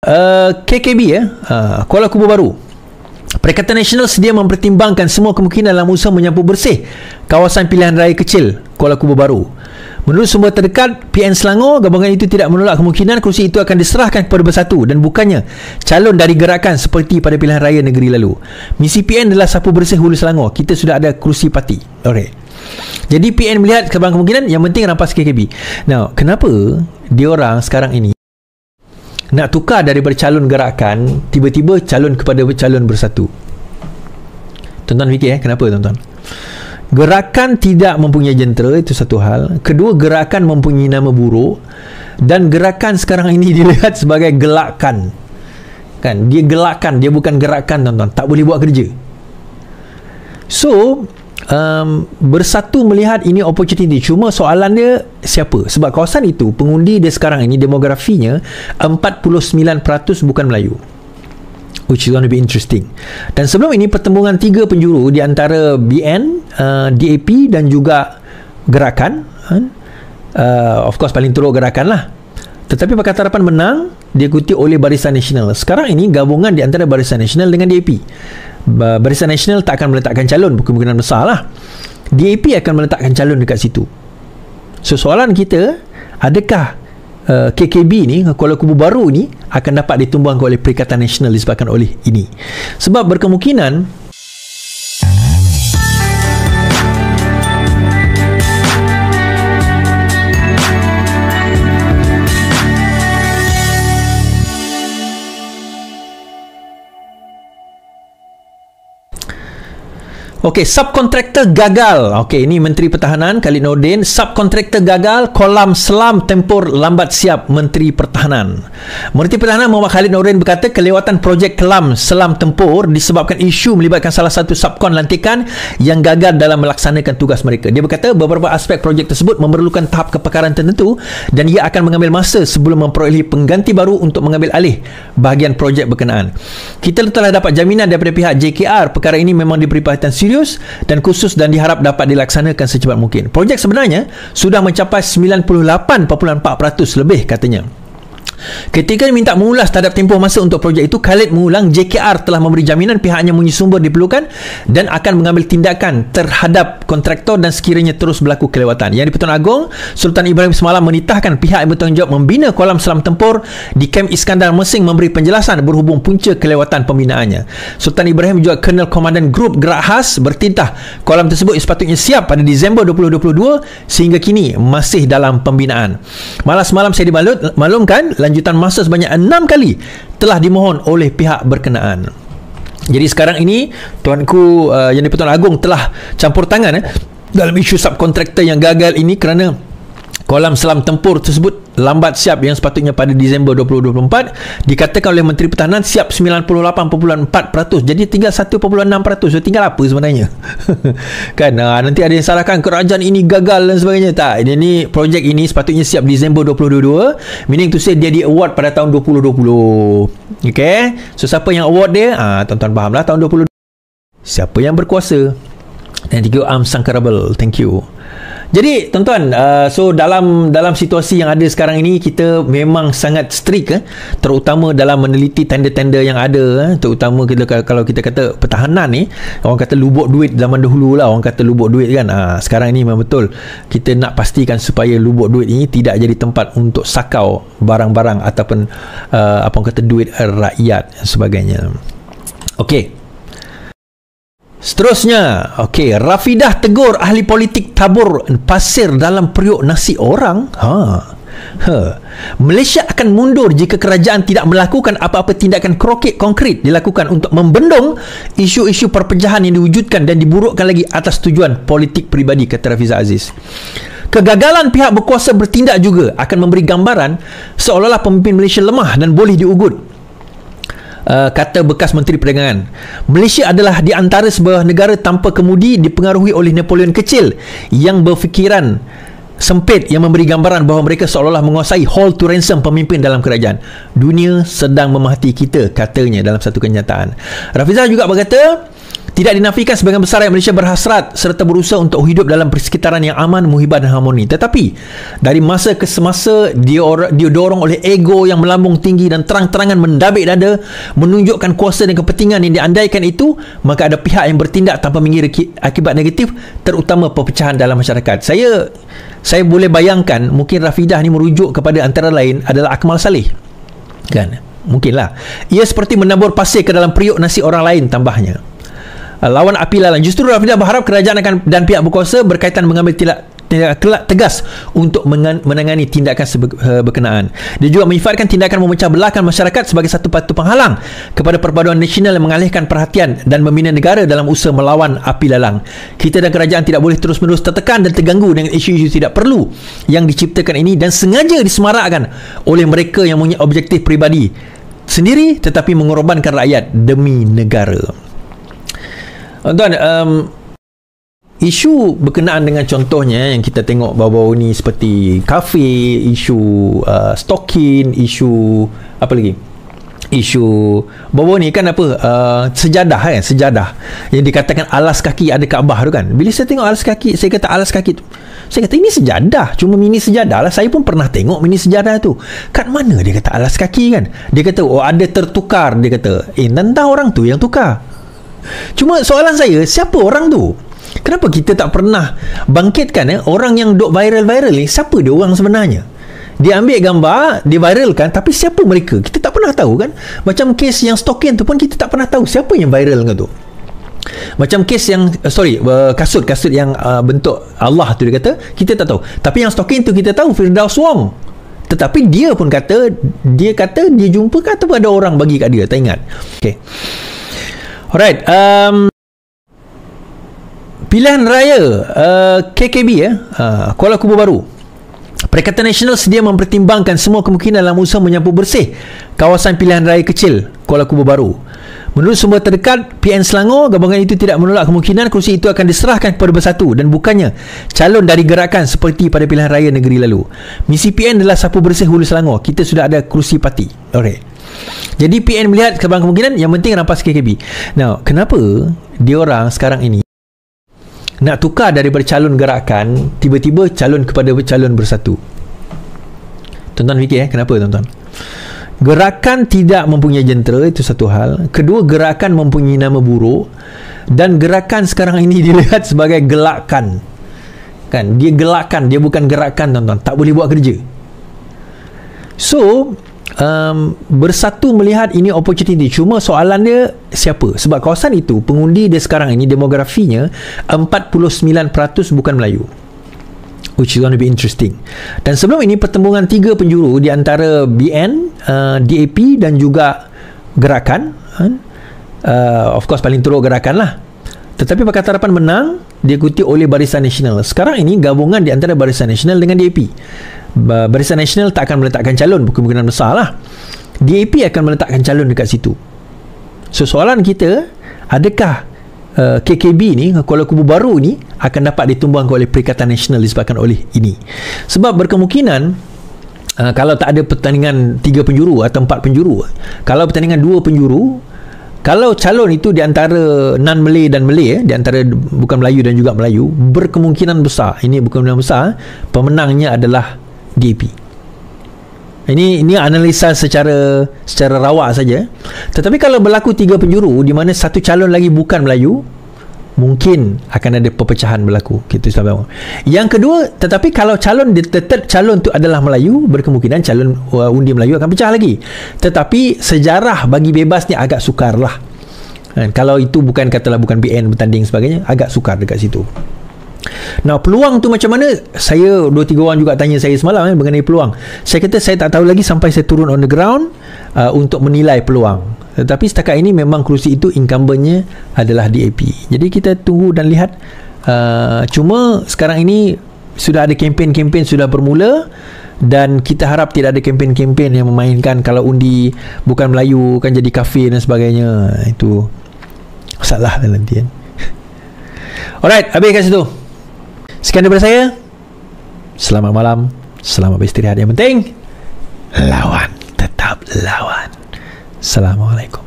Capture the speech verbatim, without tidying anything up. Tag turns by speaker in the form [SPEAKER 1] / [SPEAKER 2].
[SPEAKER 1] uh, K K B ya, uh, Kuala Kubur Baru. Perikatan Nasional sedia mempertimbangkan semua kemungkinan dalam usaha menyapu bersih kawasan pilihan raya kecil Kuala Kubur Baru. Menurut sumber terdekat P N Selangor, gabungan itu tidak menolak kemungkinan kerusi itu akan diserahkan kepada Bersatu dan bukannya calon dari gerakan seperti pada pilihan raya negeri lalu. Misi P N adalah sapu bersih Hulu Selangor. Kita sudah ada kerusi parti. Alright. Jadi P N melihat kemungkinan yang penting rampas K K B. Now, kenapa diorang sekarang ini nak tukar daripada calon gerakan tiba-tiba calon kepada calon Bersatu? Tuan-tuan fikir eh, kenapa tuan-tuan? Gerakan tidak mempunyai jentera, itu satu hal. Kedua, gerakan mempunyai nama buruk. Dan gerakan sekarang ini dilihat sebagai gelakan. Kan? Dia gelakan, dia bukan gerakan tuan-tuan. Tak boleh buat kerja. So, um, Bersatu melihat ini opportunity. Cuma soalan dia siapa? Sebab kawasan itu, pengundi dia sekarang ini, demografinya empat puluh sembilan peratus bukan Melayu. Which is going to be interesting. Dan sebelum ini pertembungan tiga penjuru di antara B N, uh, D A P dan juga Gerakan, uh, of course paling teruk Gerakan lah. Tetapi Pakatan Harapan menang diikuti oleh Barisan Nasional. Sekarang ini gabungan di antara Barisan Nasional dengan D A P. Barisan Nasional tak akan meletakkan calon, kemungkinan besar lah. D A P akan meletakkan calon dekat situ. So soalan kita, adakah Uh, K K B ni, Kuala Kubur Baru ni akan dapat ditumbangkan oleh Perikatan Nasional disebabkan oleh ini? Sebab berkemungkinan Okey, subkontraktor gagal. Okey, ini Menteri Pertahanan Khalid Nordin. Subkontraktor gagal, kolam selam tempur lambat siap Menteri Pertahanan. Menteri Pertahanan Muhammad Khalid Nordin berkata kelewatan projek kelam selam tempur disebabkan isu melibatkan salah satu subkon lantikan yang gagal dalam melaksanakan tugas mereka. Dia berkata beberapa aspek projek tersebut memerlukan tahap kepakaran tertentu dan ia akan mengambil masa sebelum memperolehi pengganti baru untuk mengambil alih bahagian projek berkenaan. Kita telah dapat jaminan daripada pihak J K R perkara ini memang diberi perhatian serius dan khusus dan diharap dapat dilaksanakan secepat mungkin. Projek sebenarnya sudah mencapai sembilan puluh lapan perpuluhan empat peratus lebih katanya. Ketika diminta mengulas terhadap tempoh masa untuk projek itu, Khalid mengulang J K R telah memberi jaminan pihaknya mempunyai sumber diperlukan dan akan mengambil tindakan terhadap kontraktor dan sekiranya terus berlaku kelewatan. Yang di-Pertuan Agong, Sultan Ibrahim semalam menitahkan pihak yang bertanggungjawab membina kolam selam tempur di Kem Iskandar Mesing memberi penjelasan berhubung punca kelewatan pembinaannya. Sultan Ibrahim juga Colonel Komandan Grup Gerak Khas bertitah kolam tersebut sepatutnya siap pada Disember dua ribu dua puluh dua sehingga kini masih dalam pembinaan. Malam semalam saya dimaklumkan lanjutan masa sebanyak enam kali telah dimohon oleh pihak berkenaan. Jadi sekarang ini tuanku uh, yang di-Pertuan Agong telah campur tangan eh, dalam isu subkontraktor yang gagal ini kerana kolam selam tempur tersebut lambat siap yang sepatutnya pada Disember dua ribu dua puluh empat dikatakan oleh Menteri Pertahanan siap sembilan puluh lapan perpuluhan empat peratus. Jadi tinggal satu perpuluhan enam peratus. So, tinggal apa sebenarnya? Kan uh, nanti ada yang salahkan kerajaan ini gagal dan sebagainya. Tak, ini projek ini sepatutnya siap Disember dua ribu dua puluh dua, meaning to say dia di award pada tahun dua ribu dua puluh. Okay, so siapa yang award dia? Ah, tuan-tuan fahamlah tahun dua ribu dua puluh. Siapa yang berkuasa? And thank you Am Sangkarabel. Thank you. Jadi tuan-tuan, uh, so dalam dalam situasi yang ada sekarang ini, kita memang sangat strict eh, terutama dalam meneliti tender-tender yang ada eh, terutama kita, kalau kita kata pertahanan ni, orang kata lubuk duit zaman dahulu lah, orang kata lubuk duit kan. uh, sekarang ni memang betul kita nak pastikan supaya lubuk duit ini tidak jadi tempat untuk sakau barang-barang ataupun uh, apa orang kata duit rakyat dan sebagainya. Okey, seterusnya, okey, Rafidah tegur ahli politik tabur pasir dalam periuk nasi orang. Ha. Ha. Malaysia akan mundur jika kerajaan tidak melakukan apa-apa tindakan konkret konkret dilakukan untuk membendung isu-isu perpecahan yang diwujudkan dan diburukkan lagi atas tujuan politik peribadi, kata Rafiza Aziz. Kegagalan pihak berkuasa bertindak juga akan memberi gambaran seolah-olah pemimpin Malaysia lemah dan boleh diugut. Uh, kata bekas Menteri Perdagangan. Malaysia adalah di antara sebuah negara tanpa kemudi dipengaruhi oleh Napoleon kecil yang berfikiran sempit yang memberi gambaran bahawa mereka seolah-olah menguasai hold to ransom pemimpin dalam kerajaan. Dunia sedang memahati kita, katanya dalam satu kenyataan. Rafiza juga berkata Tidak dinafikan sebagian besar rakyat Malaysia berhasrat serta berusaha untuk hidup dalam persekitaran yang aman, muhibah dan harmoni. Tetapi dari masa ke semasa dia didorong oleh ego yang melambung tinggi dan terang-terangan mendabik dada menunjukkan kuasa dan kepentingan yang diandaikan itu, maka ada pihak yang bertindak tanpa mengira akibat negatif, terutama perpecahan dalam masyarakat. Saya saya boleh bayangkan mungkin Rafidah ni merujuk kepada antara lain adalah Akmal Saleh. Kan? Mungkinlah. Ia seperti menabur pasir ke dalam periuk nasi orang lain, tambahnya. Lawan api lalang. Justru Rafidah berharap kerajaan akan dan pihak berkuasa berkaitan mengambil tindak tegas untuk menangani tindakan berkenaan. Dia juga menyifatkan tindakan memecah belahkan masyarakat sebagai satu batu penghalang kepada perpaduan nasional yang mengalihkan perhatian dan membina negara dalam usaha melawan api lalang. Kita dan kerajaan tidak boleh terus-menerus tertekan dan terganggu dengan isu-isu tidak perlu yang diciptakan ini dan sengaja disemarakkan oleh mereka yang mempunyai objektif peribadi sendiri tetapi mengorbankan rakyat demi negara. Tuan, um, isu berkenaan dengan contohnya yang kita tengok baru-baru ni seperti kafe, isu uh, stokin, isu apa lagi? Isu baru-baru ni kan apa? Uh, sejadah kan, sejadah yang dikatakan alas kaki ada Kaabah tu kan. Bila saya tengok alas kaki, saya kata alas kaki tu, saya kata ini sejadah, cuma mini sejadah lah. Saya pun pernah tengok mini sejadah tu. Kat mana dia kata alas kaki kan? Dia kata oh ada tertukar, dia kata. Eh, tentang orang tu yang tukar. Cuma soalan saya, siapa orang tu? Kenapa kita tak pernah bangkitkan eh, orang yang duk viral-viral ni, siapa dia orang sebenarnya? Dia ambil gambar, dia viralkan, tapi siapa mereka? Kita tak pernah tahu kan? Macam kes yang stokin tu pun kita tak pernah tahu siapa yang viral kan tu. Macam kes yang uh, sorry uh, kasut-kasut yang uh, bentuk Allah tu dia kata, kita tak tahu. Tapi yang stokin tu kita tahu Firdaus Wong. Tetapi dia pun kata, dia kata dia jumpa ke ataupun ada orang bagi kat dia, tak ingat. Okay. Alright, um, pilihan raya uh, K K B ya, uh, Kuala Kubu Baru. Perikatan Nasional sedia mempertimbangkan semua kemungkinan dalam usaha menyapu bersih kawasan pilihan raya kecil Kuala Kubu Baru. Menurut sumber terdekat P N Selangor, gabungan itu tidak menolak kemungkinan kerusi itu akan diserahkan kepada Bersatu dan bukannya calon dari gerakan seperti pada pilihan raya negeri lalu. Misi P N adalah sapu bersih Hulu Selangor. Kita sudah ada kerusi parti. Alright. Jadi P N melihat kemungkinan yang penting rampas K K B. Now, kenapa diorang sekarang ini nak tukar daripada calon gerakan tiba-tiba calon kepada calon Bersatu? Tuan-tuan fikir eh, kenapa tuan-tuan? Gerakan tidak mempunyai jentera, itu satu hal. Kedua, gerakan mempunyai nama buruk. Dan gerakan sekarang ini dilihat sebagai gelakan. Kan, dia gelakan, dia bukan gerakan tuan-tuan. Tak boleh buat kerja. So, Um, Bersatu melihat ini opportunity. Cuma soalan dia siapa? Sebab kawasan itu pengundi dia sekarang ini demografinya empat puluh sembilan peratus bukan Melayu, which is going to be interesting. Dan sebelum ini pertembungan tiga penjuru di antara B N, uh, D A P dan juga Gerakan, uh, of course paling teruk Gerakan lah. Tetapi Pakatan Harapan menang, diikuti oleh Barisan Nasional. Sekarang ini gabungan di antara Barisan Nasional dengan D A P. Barisan Nasional tak akan meletakkan calon, kemungkinan besar lah. D A P akan meletakkan calon dekat situ. So soalan kita, adakah uh, K K B ni, Kuala Kubu Baru ni akan dapat ditumbangkan oleh Perikatan Nasional disebabkan oleh ini? Sebab berkemungkinan uh, kalau tak ada pertandingan tiga penjuru atau empat penjuru, kalau pertandingan dua penjuru, kalau calon itu di antara non-Malay dan Malay, eh, di antara bukan Melayu dan juga Melayu, berkemungkinan besar, ini berkemungkinan besar, pemenangnya adalah D A P. Ini ini analisa secara secara rawak saja. Tetapi kalau berlaku tiga penjuru di mana satu calon lagi bukan Melayu, mungkin akan ada perpecahan berlaku. Kita sabar. Yang kedua, tetapi kalau calon tetap calon tu adalah Melayu, berkemungkinan calon uh, undi Melayu akan pecah lagi. Tetapi sejarah bagi bebas ni agak sukar lah. Kan? Kalau itu bukan katalah bukan B N bertanding sebagainya, agak sukar dekat situ. Nah, peluang tu macam mana? Saya dua tiga orang juga tanya saya semalam eh, mengenai peluang. Saya kata saya tak tahu lagi sampai saya turun on the ground uh, untuk menilai peluang. Tetapi setakat ini memang kerusi itu incumbentnya adalah D A P. Jadi kita tunggu dan lihat. Uh, cuma sekarang ini sudah ada kempen-kempen sudah bermula dan kita harap tidak ada kempen-kempen yang memainkan kalau undi bukan Melayu kan jadi kafir dan sebagainya. Itu masalah dalam nanti kan. Alright, habis kat situ. Sekian daripada saya. Selamat malam, selamat beristirahat. Yang penting lawan, tetap lawan. Assalamualaikum.